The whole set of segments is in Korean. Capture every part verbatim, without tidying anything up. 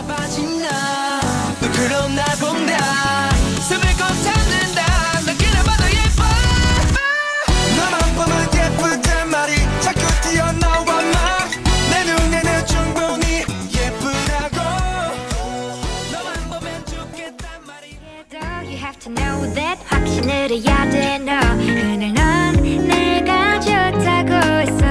빠진 나너 그럼 나 본다 숨을 꼭 참는다 너 그래 봐도 예뻐 너만 보면 예쁘단 말이 자꾸 튀어나와 막 내 눈에는 충분히 예쁘다고 너만 보면 좋겠단 말이 You have to know that 확신을 해야 돼 너 그날 넌 내가 좋다고 했어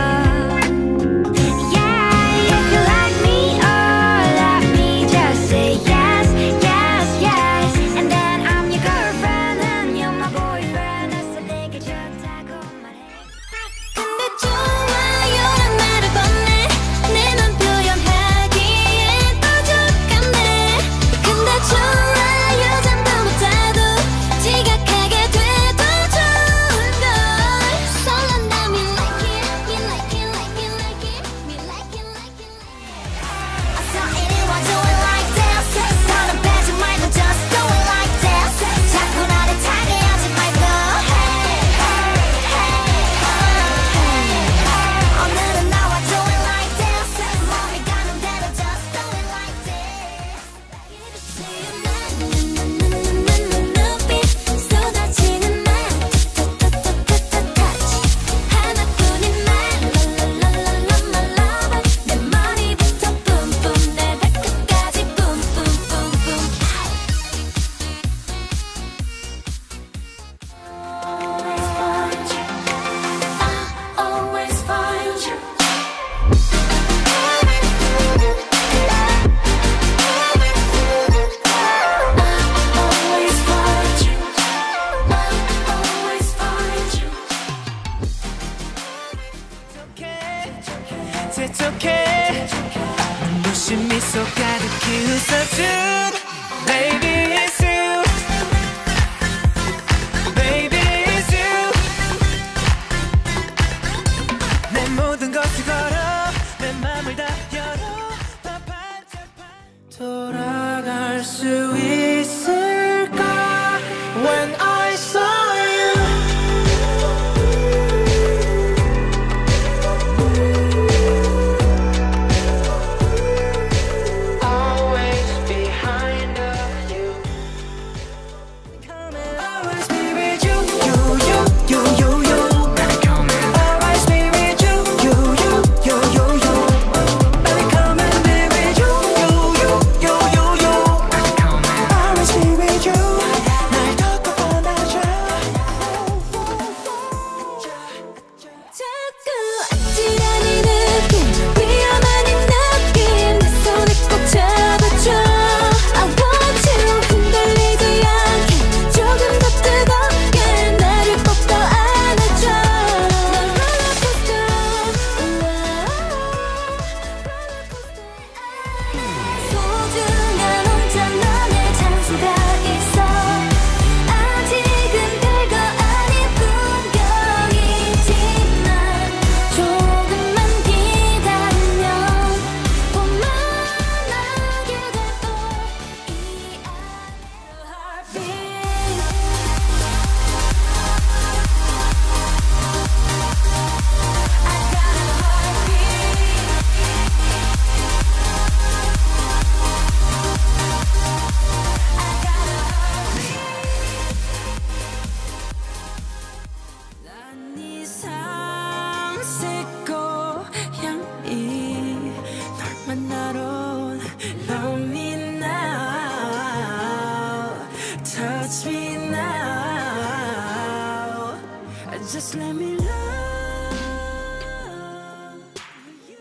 It's okay 눈부신 미소 가득히 웃어준 Baby it's you Baby it's you 내 모든 것을 걸어 내 맘을 다 열어 다 반짝반 돌아갈 수 있을까 When I saw you Just let me love you.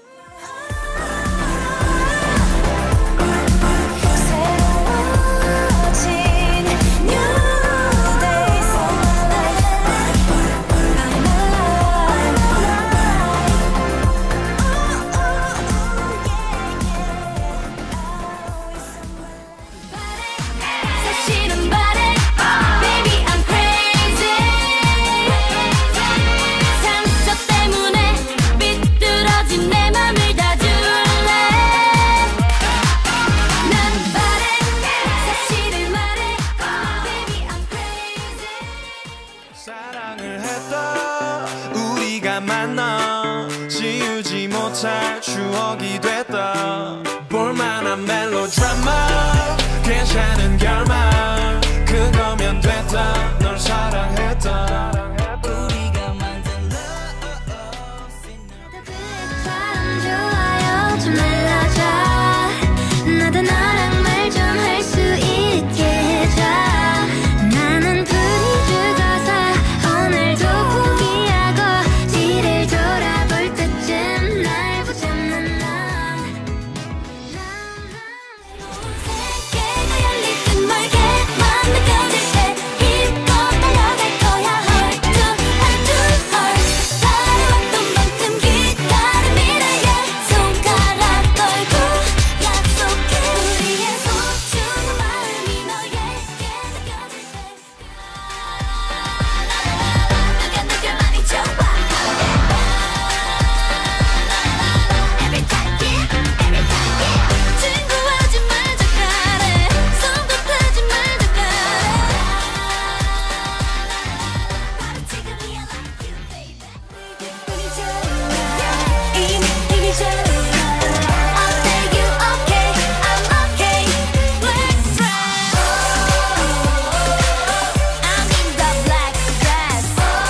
새로워진 new days of my life. I'm alive. Oh, oh, oh, yeah, yeah. 사실은 바래, baby I'm crazy. 뻔한 멜로드라마 괜찮은 결말 그거면 됐다 널 사랑했다 우리가 만든 love 참 좋아요 좀 알려줘 나도 너랑 말 좀 할 수 있게 해줘 나는 불이 죽어서 오늘도 포기하고 뒤를 돌아볼 때쯤 날 붙잡는 넌 세계가 열릴 듯 멀게만 느껴질 때 힘껏 달려갈 거야 Heart to heart to heart 바래왔던 만큼 기다림이라에 손가락 걸고 약속해 우리의 소중한 마음이 너에게 느껴질 때 누가 누가 많이 좋아 Every time yeah every time yeah 친구하지 말자 그래 손도 떼지 말자 그래 바로 지금이야 like you baby 이게 좋아 이미 이게 좋아 I'll take you okay I'm okay Let's ride I'm in the black dress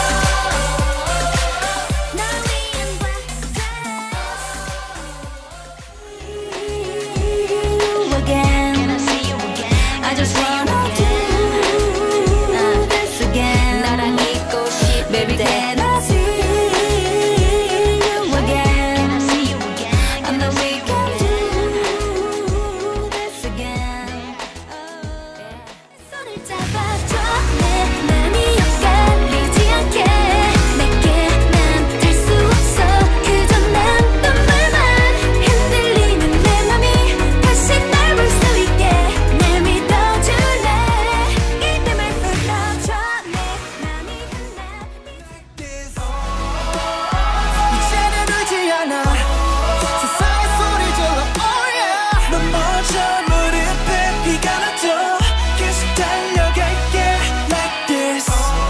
널 위한 black dress again Can I see you again I just wanna do this again 나랑 있고 싶을 Baby can I see you again Can I see you again I know we can do this again 손을 잡아줘 내 맘이 엇갈리지 않게 내게는 될 수 없어 그저 난 눈물만 흔들리는 내 맘이 다시 날 볼 수 있게 날 믿어줄래 이름을 불러줘 내 맘이 한다 이제는 울지 않아 세상의 소리 질러 oh yeah 넌 먼저 무릎에 비가 나도 계속 달려갈게 like this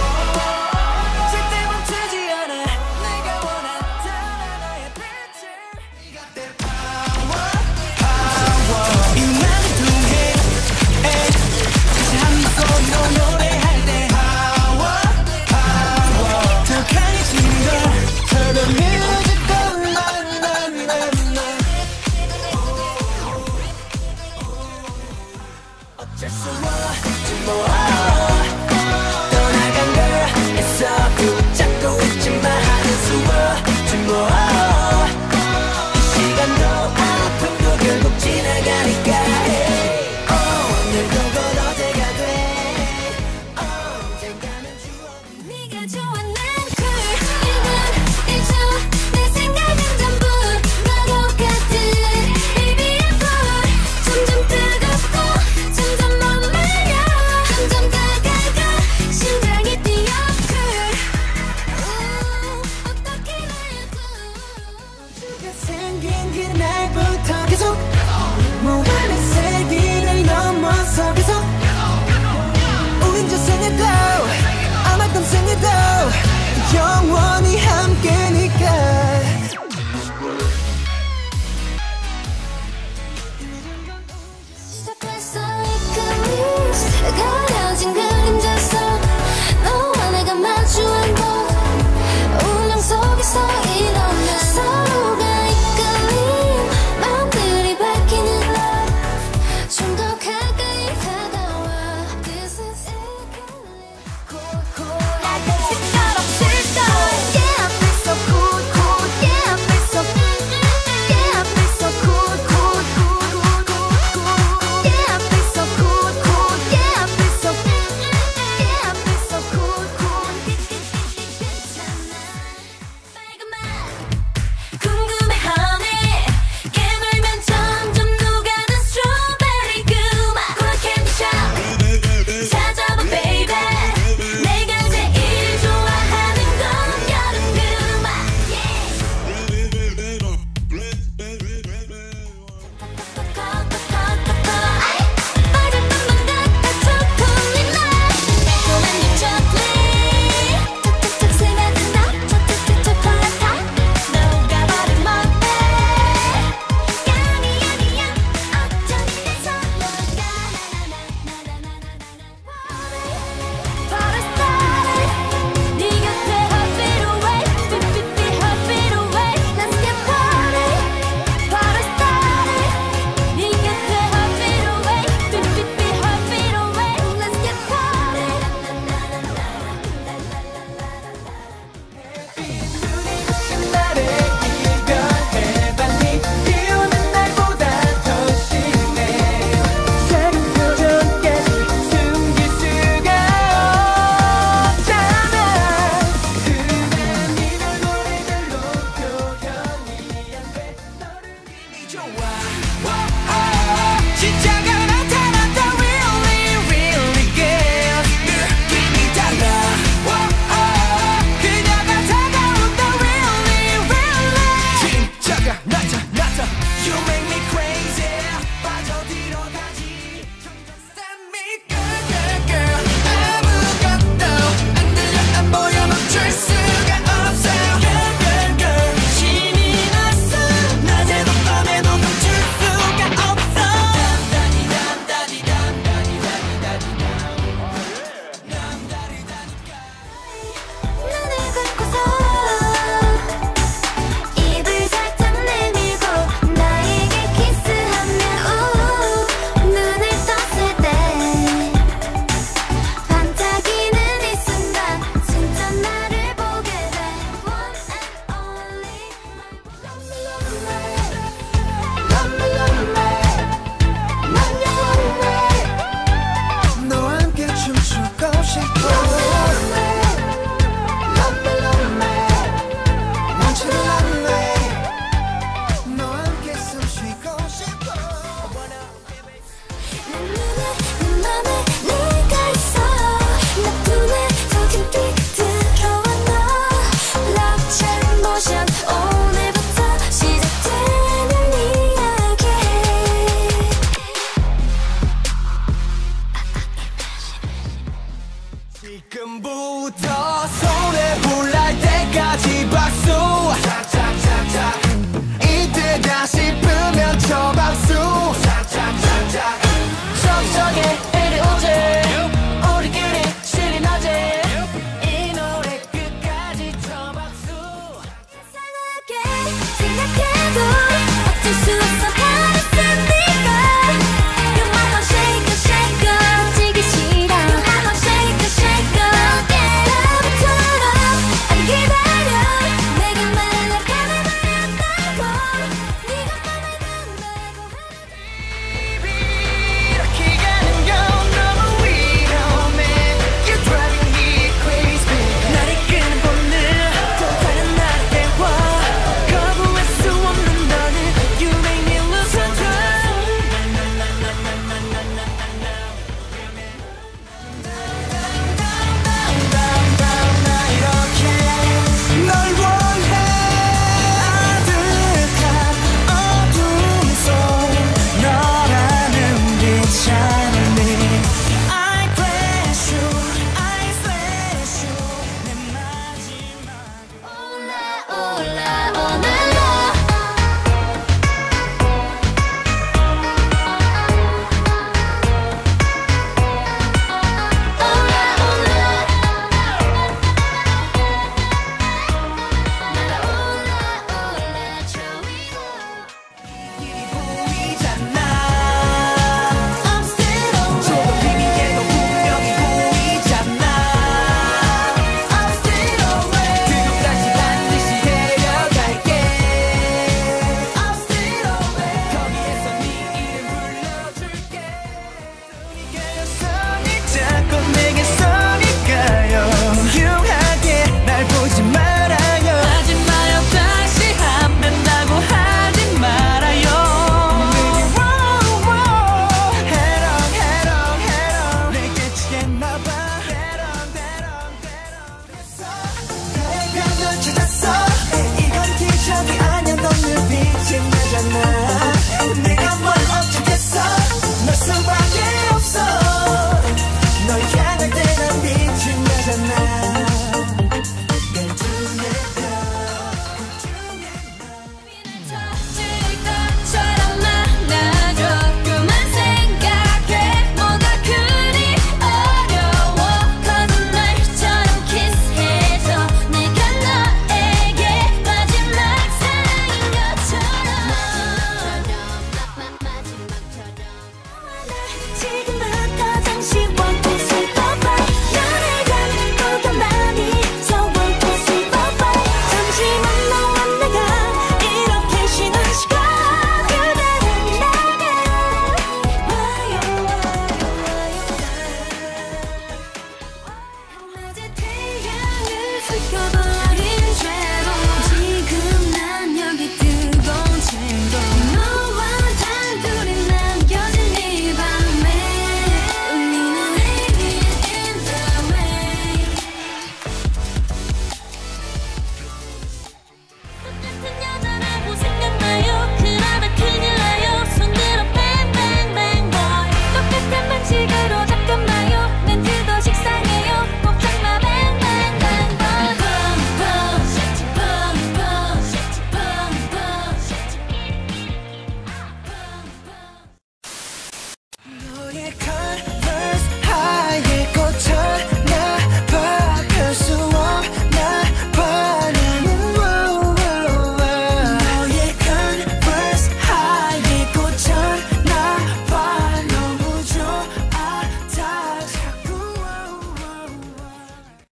절대 멈추지 않아 내가 원한다는 너의 빛을 네가 내 power power 이 맘을 통해 다시 한번 너 노래할 때 power power 더 강해지는 걸 Turn the music on na na na na 어쩔 수 없지 뭐 떠나간 걸 애써 붙잡고 있지만 하는 수 없지 뭐 이 시간도 아픔도 결국 지나가니까 오늘도 곧 어제가 돼 언젠가는 추억이 네가 좋아 난 cool 일 분 일 초 내 생각은 전부 너로 가득 Baby I'm cool 점점 뜨겁고 점점 머물러 점점 다가가 심장이 뛰어 cool 우, 어떻게 해도 우주가 생긴 그날부터 계속 무한의 세기를 넘어서 계속 우린 저생에도 아마 땀생에도 영원히